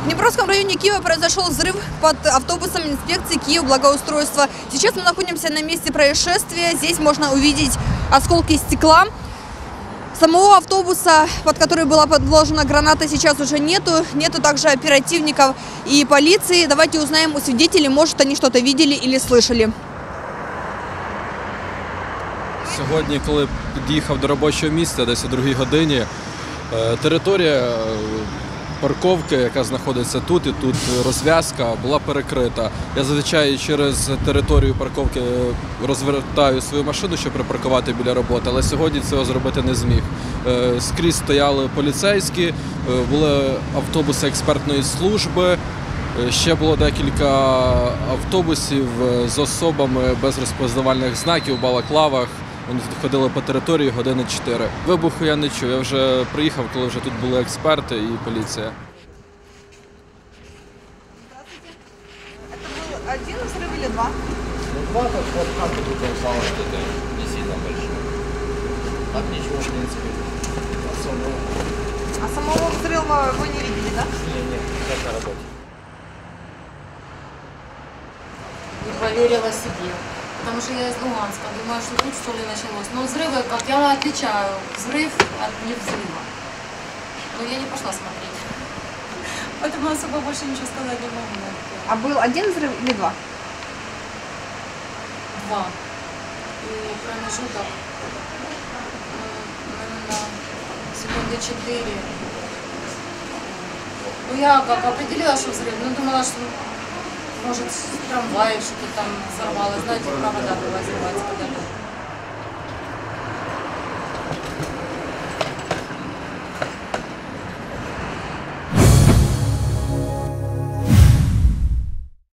В Днепровском районе Киева произошел взрыв под автобусом инспекции Киев-благоустройства. Сейчас мы находимся на месте происшествия. Здесь можно увидеть осколки стекла. Самого автобуса, под который была подложена граната, сейчас уже нету. Нету также оперативников и полиции. Давайте узнаем у свидетелей, может, они что-то видели или слышали. Сьогодні, коли під'їхав до робочого місця, десь о 2-й годині, територія парковки, яка знаходиться тут, і тут розв'язка, була перекрита. Я зазвичай через територію парковки розвертаю свою машину, щоб припаркувати біля роботи, але сьогодні цього зробити не зміг. Скрізь стояли поліцейські, були автобуси експертної служби, ще було декілька автобусів з особами без розпізнавальних знаків, в балаклавах. Вони ходили по території години 4. Вибуху я не чув. Я вже приїхав, коли вже тут були експерти і поліція. Це був один взрыв или два? Два, как вот как только упало что-то не сильно большое. Так ничего, в принципе, особого. А самого взрыва вы не видели, да? Нет, как на работе. Не поверила себе. Потому что я из Луганска, думаю, что тут что ли началось. Но взрывы, как я отличаю, взрыв от не взрыва. Но я не пошла смотреть. Поэтому особо больше ничего сказать не могу. А был один взрыв или два? Два. И промежуток, наверное, секунды 4. Ну я как определила, что взрыв, но думала, что может трамвай что-то там взорвалось. Знаете, провода бывает взрывается, когда